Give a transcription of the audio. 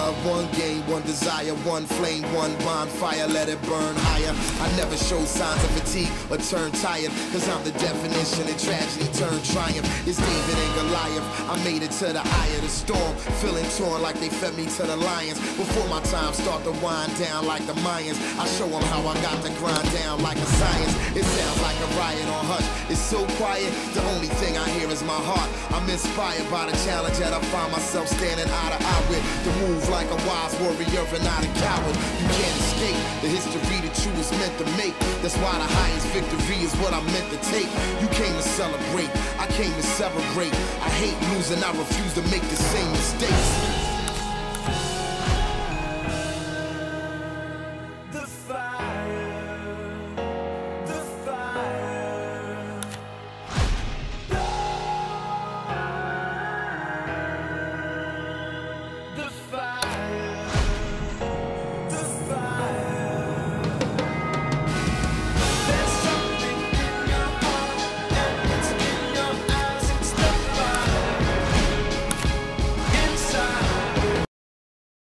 of one game, one desire, one flame, one bonfire, let it burn higher. I never show signs of fatigue or turn tired, cause I'm the definition of tragedy turned triumph. It's David and Goliath, I made it to the eye of the storm, feeling torn like they fed me to the lions. Before my time start to wind down like the Mayans, I show them how I got to grind down like a science. It sounds like a riot on hush, it's so quiet, the only thing I hear is my heart. I'm inspired by the challenge that I find myself standing eye to eye with. To move like a wise warrior and not a coward. You can't escape the history that you was meant to make. That's why the highest victory is what I'm meant to take. You came to celebrate, I came to celebrate. I hate losing, I refuse to make the same mistakes.